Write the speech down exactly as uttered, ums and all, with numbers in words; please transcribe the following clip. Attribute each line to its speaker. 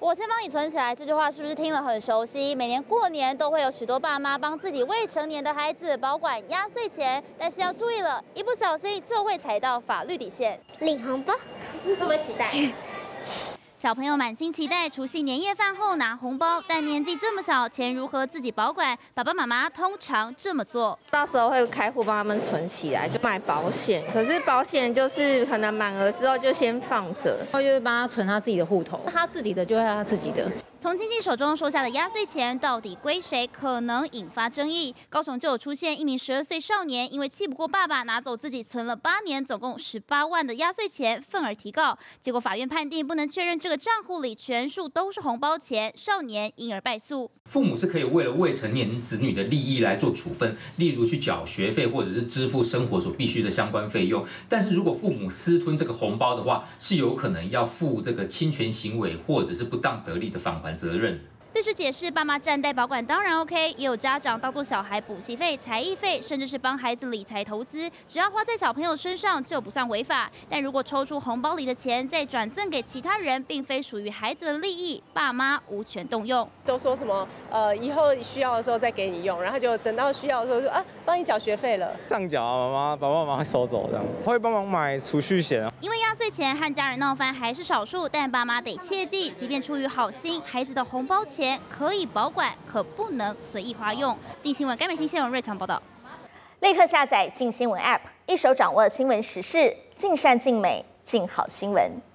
Speaker 1: 我先帮你存起来，这句话是不是听了很熟悉？每年过年都会有许多爸妈帮自己未成年的孩子保管压岁钱，但是要注意了，一不小心就会踩到法律底线。
Speaker 2: 领红包，
Speaker 1: 会不会期待？小朋友满心期待除夕年夜饭后拿红包，但年纪这么小，钱如何自己保管？爸爸妈妈通常这么做，
Speaker 3: 到时候会开户帮他们存起来，就买保险。可是保险就是可能满额之后就先放着，
Speaker 4: 然后就是帮他存他自己的户头，他自己的就会他自己的。
Speaker 1: 从亲戚手中收下的压岁钱到底归谁，可能引发争议。高雄就有出现一名十二岁少年，因为气不过爸爸拿走自己存了八年、总共十八万的压岁钱，愤而提告。结果法院判定不能确认这个账户里全数都是红包钱，少年因而败诉。
Speaker 5: 父母是可以为了未成年子女的利益来做处分，例如去缴学费或者是支付生活所必须的相关费用。但是如果父母私吞这个红包的话，是有可能要负这个侵权行为或者是不当得利的返还责任。
Speaker 1: 律师解释，爸妈站代保管当然 OK， 也有家长当作小孩补习费、才艺费，甚至是帮孩子理财投资，只要花在小朋友身上就不算违法。但如果抽出红包里的钱再转赠给其他人，并非属于孩子的利益，爸妈无权动用。
Speaker 6: 都说什么呃，以后需要的时候再给你用，然后就等到需要的时候说啊，帮你缴学费了。
Speaker 7: 上缴啊，妈妈爸爸妈妈会收走这样，会帮忙买储蓄险。
Speaker 1: 因为压岁钱和家人闹翻还是少数，但爸妈得切记，即便出于好心，孩子的红包钱可以保管，可不能随意花用。镜新闻甘美新鲜闻瑞强报道。
Speaker 8: 立刻下载镜新闻 App， 一手掌握新闻时事，尽善尽美，尽好新闻。